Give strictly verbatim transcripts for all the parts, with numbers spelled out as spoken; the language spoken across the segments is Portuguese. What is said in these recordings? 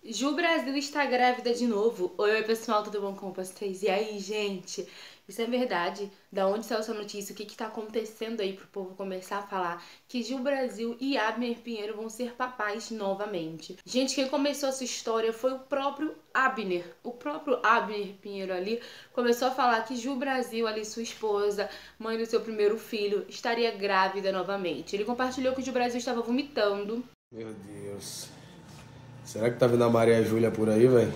Ju Brasil está grávida de novo. Oi, oi pessoal, tudo bom com vocês? E aí, gente? Isso é verdade? Da onde saiu essa notícia? O que que tá acontecendo aí pro povo começar a falar que Gil Brasil e Abner Pinheiro vão ser papais novamente? Gente, quem começou essa história foi o próprio Abner. O próprio Abner Pinheiro ali começou a falar que Gil Brasil, ali sua esposa, mãe do seu primeiro filho, estaria grávida novamente. Ele compartilhou que Gil Brasil estava vomitando. Meu Deus. Será que tá vindo a Maria Júlia por aí, velho?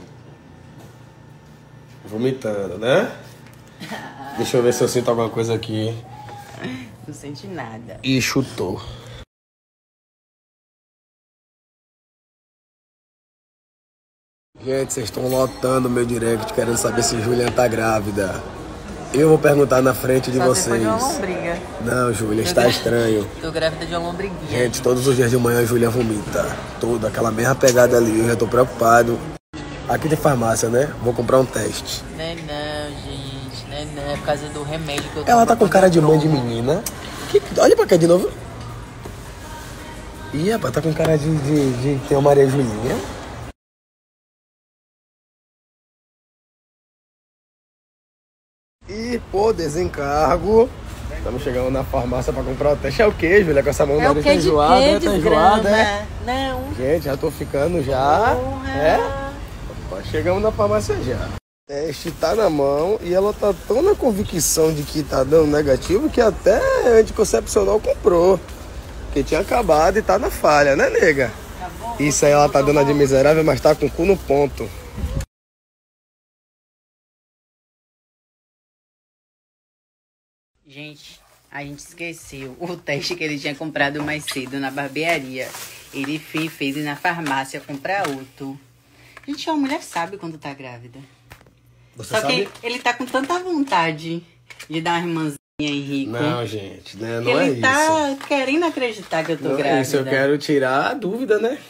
Vomitando, né? Deixa eu ver se eu sinto alguma coisa aqui. Não sente nada. E chutou. Gente, vocês estão lotando meu direct querendo saber se Juliana tá grávida. Eu vou perguntar na frente de Só vocês. depois de uma lombriga. Não, Júlia, está estranho. Tô grávida de uma lombriguinha. Gente, todos os dias de manhã a Júlia vomita. Toda aquela mesma pegada ali. Eu já tô preocupado. Aqui tem farmácia, né? Vou comprar um teste. Não é não, gente. Não é não. É por causa do remédio que eu tomo. Ela tá com pra cara de mãe de promo. menina. Que... Olha pra cá de novo. Ih, rapaz, tá com cara de, de, de ter uma Maria Julinha. E, pô, desencargo. Estamos chegando na farmácia pra comprar o teste. É o que, Júlia? Com essa mão É o nariz que tá de enjoada, quê, né? Tá enjoada, desgrama? é? Não. Gente, já tô ficando já. Porra. É? Opa, chegamos na farmácia já. O teste tá na mão e ela tá tão na convicção de que tá dando negativo que até anticoncepcional comprou. Porque tinha acabado e tá na falha, né, nega? Tá bom? Isso aí ela tá dando a de miserável, mas tá com o cu no ponto. Gente, a gente esqueceu o teste que ele tinha comprado mais cedo na barbearia. Ele fez, fez ir na farmácia comprar outro. Gente, uma mulher sabe quando tá grávida. Você Só sabe? que ele tá com tanta vontade de dar uma irmãzinha em Rico. Não, gente, né? que Não é ele tá isso. querendo acreditar que eu tô Não grávida. é isso, eu quero tirar a dúvida, né?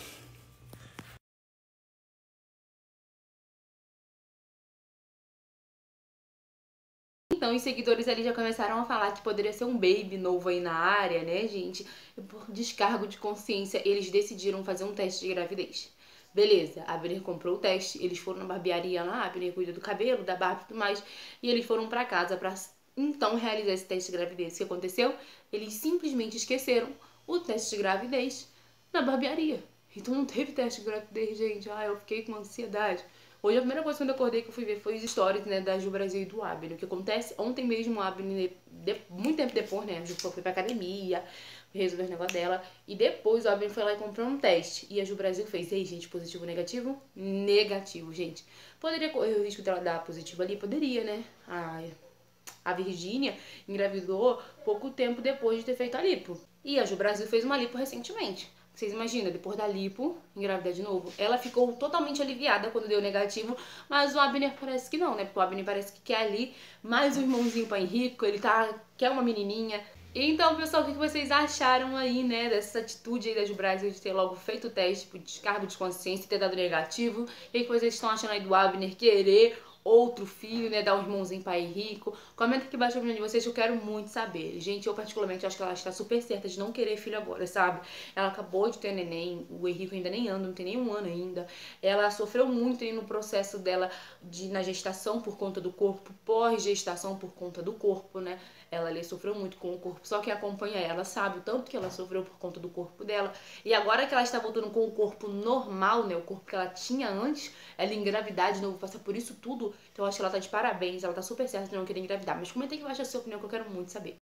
Então, os seguidores ali já começaram a falar que poderia ser um baby novo aí na área, né, gente? E por descargo de consciência, eles decidiram fazer um teste de gravidez. Beleza, a Abner comprou o teste, eles foram na barbearia lá, a Abner cuida do cabelo, da barba e tudo mais, e eles foram pra casa pra então realizar esse teste de gravidez. O que aconteceu? Eles simplesmente esqueceram o teste de gravidez na barbearia. Então não teve teste de gravidez, gente. Ah, eu fiquei com ansiedade. Hoje a primeira coisa quando eu acordei que eu fui ver foi os stories, né, da Ju Brasil e do Abner. O que acontece? Ontem mesmo o Abner, de, muito tempo depois, né, a Ju foi pra academia, resolveu os negócios dela. E depois o Abner foi lá e comprou um teste. E a Ju Brasil fez, ei, gente, positivo ou negativo? Negativo, gente. Poderia correr o risco dela dar positivo ali? Poderia, né? Ai... A Virgínia engravidou pouco tempo depois de ter feito a lipo. E a Ju Brasil fez uma lipo recentemente. Vocês imaginam, depois da lipo, engravidar de novo? Ela ficou totalmente aliviada quando deu negativo, mas o Abner parece que não, né? Porque o Abner parece que quer ali mais um irmãozinho pra Henrico, ele tá, quer uma menininha. Então, pessoal, o que vocês acharam aí, né, dessa atitude aí da Ju Brasil de ter logo feito o teste por descargo de consciência e ter dado negativo? O que vocês estão achando aí do Abner querer outro filho, né, dar um irmãozinho pra Henrico? Comenta aqui embaixo a opinião de vocês que eu quero muito saber. Gente, eu particularmente acho que ela está super certa de não querer filho agora, sabe? Ela acabou de ter neném, o Henrico ainda nem anda, não tem nem um ano ainda. Ela sofreu muito aí no processo dela de, na gestação por conta do corpo, pós-gestação por conta do corpo, né? Ela ali sofreu muito com o corpo, só quem acompanha ela sabe o tanto que ela sofreu por conta do corpo dela. E agora que ela está voltando com o corpo normal, né, o corpo que ela tinha antes, ela engravidar de novo, passar por isso tudo, então eu acho que ela tá de parabéns, ela tá super certa de não querer engravidar. Mas comenta aqui embaixo a sua opinião que eu quero muito saber.